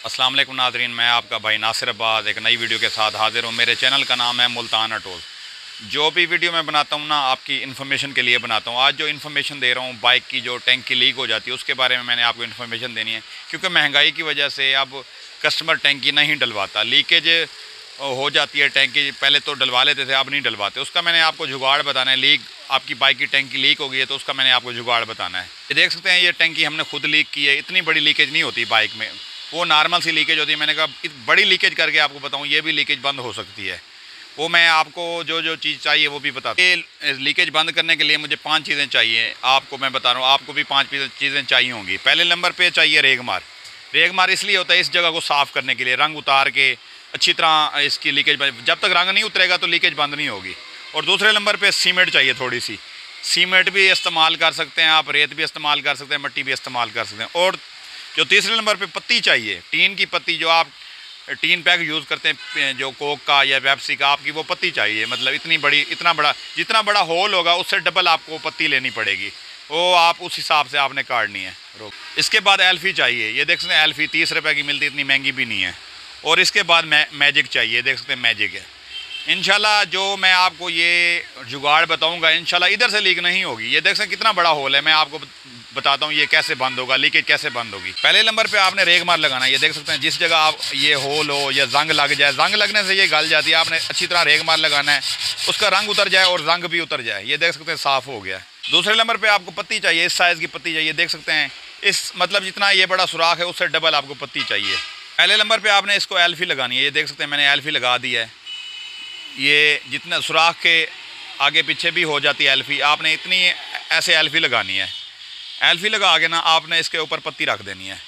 अस्सलाम वालेकुम नाज़रीन, मैं आपका भाई नासिर अब्बास एक नई वीडियो के साथ हाज़िर हूँ। मेरे चैनल का नाम है मुल्तान ऑटोज़। जो भी वीडियो मैं बनाता हूँ ना, आपकी इन्फॉर्मेशन के लिए बनाता हूँ। आज जो इन्फॉर्मेशन दे रहा हूँ, बाइक की जो टैंक की लीक हो जाती है उसके बारे में मैंने आपको इन्फॉर्मेशन देनी है। क्योंकि महंगाई की वजह से अब कस्टमर टैंकी नहीं डलवाता, लीकेज हो जाती है टैंकी। पहले तो डलवा लेते थे, अब नहीं डलवाते। उसका मैंने आपको जुगाड़ बताना है। लीक आपकी बाइक की टैंकी लीक हो गई है तो उसका मैंने आपको जुगाड़ बताना है। ये देख सकते हैं, ये टैंकी हमने खुद लीक की है। इतनी बड़ी लीकेज नहीं होती बाइक में, वो नॉर्मल सी लीकेज होती है। मैंने कहा बड़ी लीकेज करके आपको बताऊं, ये भी लीकेज बंद हो सकती है। वो मैं आपको जो जो चीज़ चाहिए वो भी बताता हूँ। ये लीकेज बंद करने के लिए मुझे 5 चीज़ें चाहिए। आपको मैं बता रहा हूँ, आपको भी 5 चीज़ें चाहिए होंगी। पहले नंबर पे चाहिए रेगमार। रेगमार इसलिए होता है इस जगह को साफ़ करने के लिए, रंग उतार के अच्छी तरह इसकी लीकेज जब तक रंग नहीं उतरेगा तो लीकेज बंद नहीं होगी। और दूसरे नंबर पर सीमेंट चाहिए थोड़ी सी। सीमेंट भी इस्तेमाल कर सकते हैं आप, रेत भी इस्तेमाल कर सकते हैं, मिट्टी भी इस्तेमाल कर सकते हैं। और जो तीसरे नंबर पे पत्ती चाहिए, टीन की पत्ती, जो आप टीन पैक यूज़ करते हैं जो कोक का या पेप्सी का, आपकी वो पत्ती चाहिए। मतलब इतना बड़ा जितना बड़ा होल होगा उससे डबल आपको पत्ती लेनी पड़ेगी। वो आप उस हिसाब से आपने काटनी है। इसके बाद एल्फी चाहिए। ये देख सकते हैं एल्फी 30 रुपये की मिलती है, इतनी महंगी भी नहीं है। और इसके बाद मैजिक चाहिए। देख सकते हैं मैजिक है। इंशाल्लाह जो मैं आपको ये जुगाड़ बताऊंगा, इंशाल्लाह इधर से लीक नहीं होगी। ये देख सकते कितना बड़ा होल है। मैं आपको बताता हूँ ये कैसे बंद होगा, लीकेज कैसे बंद होगी। पहले नंबर पे आपने रेगमार लगाना है। ये देख सकते हैं जिस जगह आप ये होल हो या जंग लग जाए, जंग लगने से ये गल जाती है, आपने अच्छी तरह रेगमार लगाना है, उसका रंग उतर जाए और जंग भी उतर जाए। ये देख सकते हैं साफ़ हो गया। दूसरे नंबर पर आपको पत्ती चाहिए, इस साइज़ की पत्ती चाहिए। देख सकते हैं इस मतलब जितना ये बड़ा सुराख है उससे डबल आपको पत्ती चाहिए। पहले नंबर पर आपने इसको एल्फी लगानी है। ये देख सकते हैं मैंने एल्फी लगा दी है। ये जितना सुराख के आगे पीछे भी हो जाती है एल्फी, आपने इतनी ऐसे एल्फी लगानी है। एल्फी लगा के ना आपने इसके ऊपर पत्ती रख देनी है।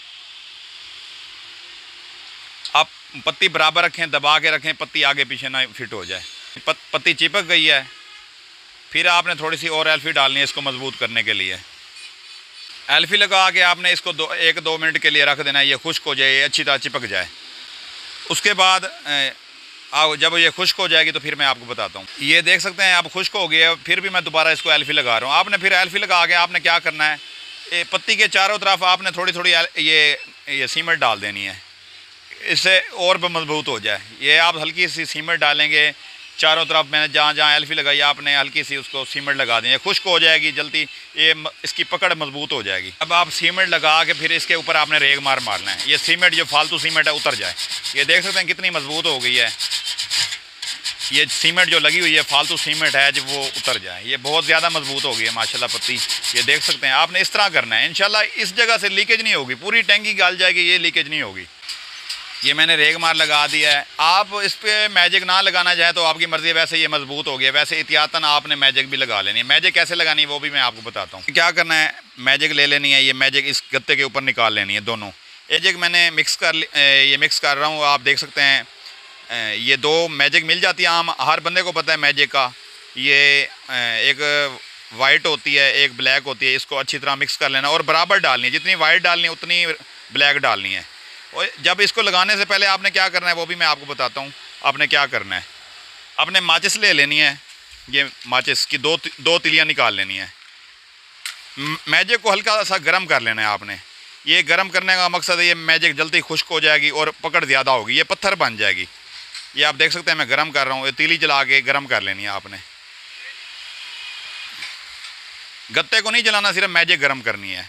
आप पत्ती बराबर रखें, दबा के रखें, पत्ती आगे पीछे ना फिट हो जाए। पत्ती चिपक गई है, फिर आपने थोड़ी सी और एल्फी डालनी है इसको मजबूत करने के लिए। एल्फी लगा के आपने इसको 1-2 मिनट के लिए रख देना है। ये खुश्क हो जाए, ये अच्छी तरह चिपक जाए। उसके बाद जब ये खुश्क हो जाएगी तो फिर मैं आपको बताता हूँ। ये देख सकते हैं अब खुश्क हो गया, फिर भी मैं दोबारा इसको एल्फी लगा रहा हूँ। आपने फिर एल्फी लगा के आपने क्या करना है, ये पत्ती के चारों तरफ आपने थोड़ी थोड़ी ये सीमेंट डाल देनी है, इससे और भी मजबूत हो जाए। ये आप हल्की सी सीमेंट डालेंगे चारों तरफ। मैंने जहाँ जहाँ एल्फी लगाई आपने हल्की सी उसको सीमेंट लगा देंगे, खुश्क हो जाएगी जल्दी, ये इसकी पकड़ मजबूत हो जाएगी। अब आप सीमेंट लगा के फिर इसके ऊपर आपने रेगमार मारना है। ये सीमेंट जो फालतू सीमेंट है उतर जाए। ये देख सकते हैं कितनी मजबूत हो गई है। ये सीमेंट जो लगी हुई है फालतू सीमेंट है, जब वो उतर जाए, ये बहुत ज़्यादा मजबूत हो गई है माशाल्लाह पत्ती। ये देख सकते हैं आपने इस तरह करना है। इंशाल्लाह इस जगह से लीकेज नहीं होगी, पूरी टैंकी गल जाएगी, ये लीकेज नहीं होगी। ये मैंने रेगमार लगा दिया है। आप इस पर मैजिक ना लगाना चाहें तो आपकी मर्ज़ी है। वैसे ये मजबूत हो गया, वैसे एहतियातन आपने मैजिक भी लगा लेनी है। मैजिक कैसे लगानी है वो भी मैं आपको बताता हूँ। क्या करना है, मैजिक ले लेनी है। ये मैजिक इस गत्ते के ऊपर निकाल लेनी है दोनों। मैजिक मैंने मिक्स कर रहा हूँ। आप देख सकते हैं ये 2 मैजिक मिल जाती है, आम हर बंदे को पता है मैजिक का। ये एक वाइट होती है, एक ब्लैक होती है। इसको अच्छी तरह मिक्स कर लेना और बराबर डालनी है, जितनी वाइट डालनी है उतनी ब्लैक डालनी है। और जब इसको लगाने से पहले आपने क्या करना है वो भी मैं आपको बताता हूँ। आपने क्या करना है, आपने माचिस ले लेनी है। ये माचिस की दो तिलियाँ निकाल लेनी है। मैजिक को हल्का सा गर्म कर लेना है आपने। ये गर्म करने का मकसद है ये मैजिक जल्दी खुश्क हो जाएगी और पकड़ ज़्यादा होगी, ये पत्थर बन जाएगी। ये आप देख सकते हैं मैं गर्म कर रहा हूँ। ये तीली जला के गर्म कर लेनी है आपने। गत्ते को नहीं जलाना, सिर्फ मैजिक गर्म करनी है।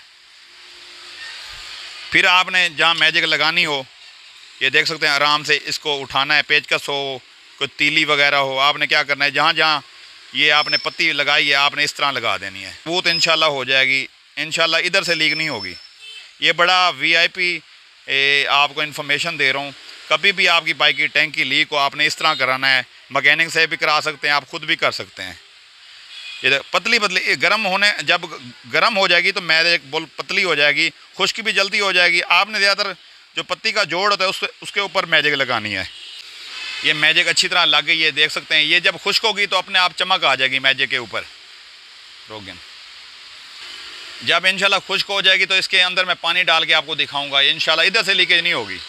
फिर आपने जहाँ मैजिक लगानी हो, ये देख सकते हैं आराम से इसको उठाना है। पेचकस हो, कोई तीली वगैरह हो, आपने क्या करना है, जहाँ जहाँ ये आपने पत्ती लगाई है आपने इस तरह लगा देनी है। वो तो इंशाल्लाह हो जाएगी। इंशाल्लाह इधर से लीक नहीं होगी। ये बड़ा VIP आपको इन्फॉर्मेशन दे रहा हूँ। कभी भी आपकी बाइक की टैंकी लीक हो आपने इस तरह कराना है। मैकेनिक से भी करा सकते हैं, आप खुद भी कर सकते हैं। ये पतली पतली जब गर्म हो जाएगी तो मैजिक बोल पतली हो जाएगी, खुश्क भी जल्दी हो जाएगी। आपने ज़्यादातर जो पत्ती का जोड़ होता है उसके ऊपर मैजिक लगानी है। ये मैजिक अच्छी तरह लग गई है, देख सकते हैं। ये जब खुश्क होगी तो अपने आप चमक आ जाएगी मैजिक के ऊपर। रोगन जब इंशाल्लाह खुश्क हो जाएगी तो इसके अंदर मैं पानी डाल के आपको दिखाऊंगा। इंशाल्लाह इधर से लीकेज नहीं होगी।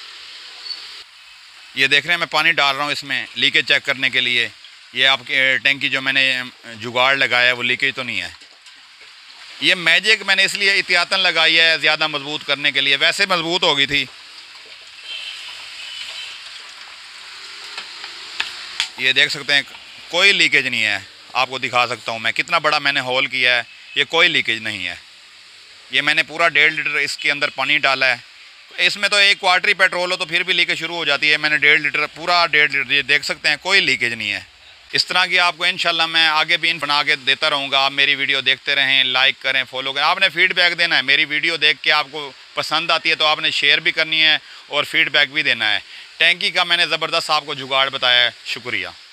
ये देख रहे हैं मैं पानी डाल रहा हूँ इसमें लीकेज चेक करने के लिए। ये आपकी टैंकी जो मैंने जुगाड़ लगाया है वो लीकेज तो नहीं है। ये मैजिक मैंने इसलिए एहतियातन लगाई है ज़्यादा मजबूत करने के लिए, वैसे मजबूत हो गई थी ये देख सकते हैं कोई लीकेज नहीं है। आपको दिखा सकता हूँ मैं, कितना बड़ा मैंने होल किया है, ये कोई लीकेज नहीं है। ये मैंने पूरा 1.5 लीटर इसके अंदर पानी डाला है। इसमें तो एक क्वार्टरी पेट्रोल हो तो फिर भी लीकेज शुरू हो जाती है। मैंने 1.5 लीटर, पूरा 1.5 लीटर, ये देख सकते हैं कोई लीकेज नहीं है। इस तरह की आपको इंशाल्लाह मैं आगे भी बना के देता रहूँगा। आप मेरी वीडियो देखते रहें, लाइक करें, फॉलो करें। आपने फीडबैक देना है। मेरी वीडियो देख के आपको पसंद आती है तो आपने शेयर भी करनी है और फीडबैक भी देना है। टैंकी का मैंने ज़बरदस्त आपको जुगाड़ बताया है। शुक्रिया।